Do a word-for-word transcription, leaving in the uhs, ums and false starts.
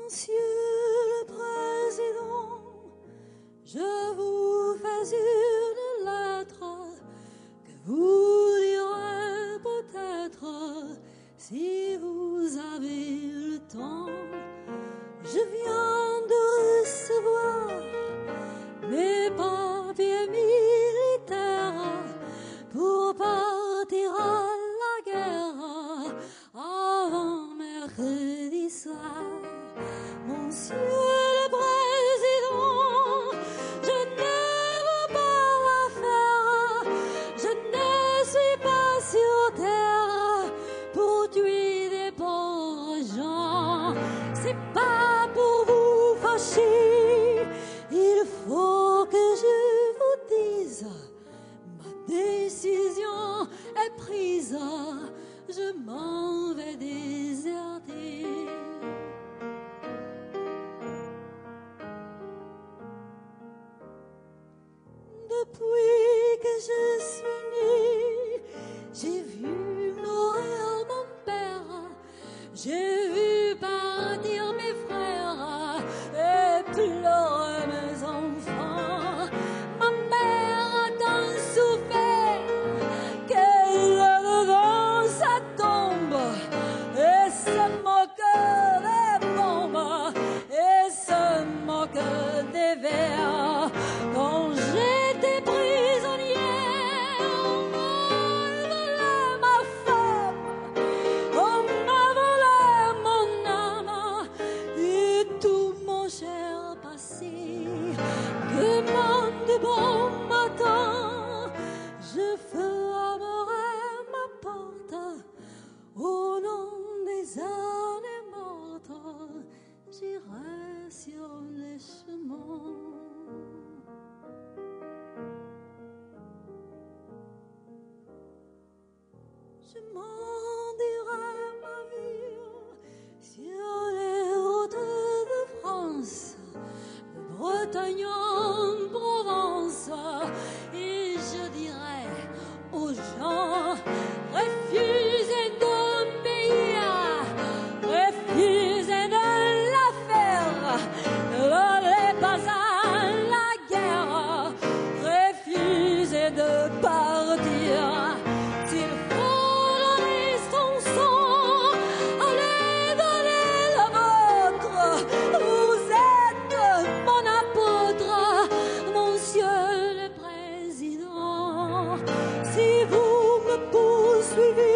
Monsieur le Président, je vous fais une lettre que vous lirez peut-être si vous avez le temps. Je viens de recevoir mes papiers militaires pour partir à la guerre avant mercredi soir. Monsieur le Président, je ne veux pas la faire, je ne suis pas sur terre pour tuer des pauvres gens. C'est pas pour vous fâcher, il faut que je vous dise, ma décision est prise, je m'en vais déserter. Depuis que je suis née, j'ai vu mourir mon père, j'ai vu partir mes frères et pleurer mes enfants. Ma mère a tant souffert qu'elle est devant sa tombe et se moque des bombes et se moque des vers. Quand j'étais prisonnière, on m'a volé ma femme, on m'a volé mon âme et tout mon cher passé. Demain de bon matin, je fermerai ma porte au nom des années mortes, j'irai sur les chemins. Je m'en dirai ma vie sur les routes de France, de Bretagne en Provence, et je dirai aux gens, refusez d'obéir, refusez de la faire, n'allez pas à la guerre, refusez de partir. S'il faut donner son sang, allez donner la vôtre. Vous êtes mon apôtre, Monsieur le Président. Si vous me poursuivez,